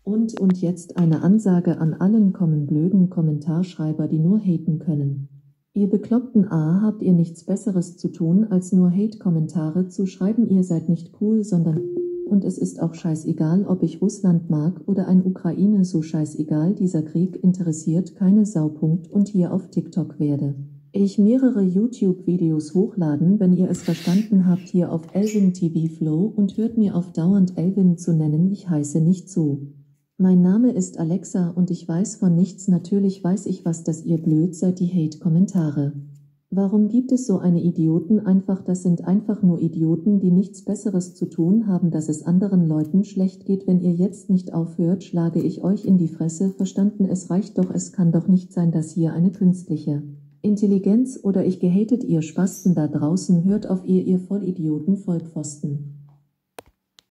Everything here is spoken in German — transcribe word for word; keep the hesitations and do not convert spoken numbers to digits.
Und und jetzt eine Ansage an allen kommen blöden Kommentarschreiber, die nur haten können. Ihr bekloppten A, habt ihr nichts Besseres zu tun, als nur Hate-Kommentare zu schreiben? Ihr seid nicht cool, sondern... Und es ist auch scheißegal, ob ich Russland mag oder ein Ukraine, so scheißegal, dieser Krieg interessiert keine Sau. Punkt. Und hier auf TikTok werde ich mehrere YouTube-Videos hochladen, wenn ihr es verstanden habt, hier auf Elvin T V Flow, und hört mir auf dauernd Elvin zu nennen, ich heiße nicht so. Mein Name ist Alexa und ich weiß von nichts, natürlich weiß ich was, dass ihr blöd seid, die Hate-Kommentare. Warum gibt es so eine Idioten? Einfach, das sind einfach nur Idioten, die nichts Besseres zu tun haben, dass es anderen Leuten schlecht geht. Wenn ihr jetzt nicht aufhört, schlage ich euch in die Fresse, verstanden? Es reicht doch, es kann doch nicht sein, dass hier eine künstliche Intelligenz oder ich gehatet, ihr Spasten da draußen, hört auf ihr, ihr Vollidioten, Vollpfosten.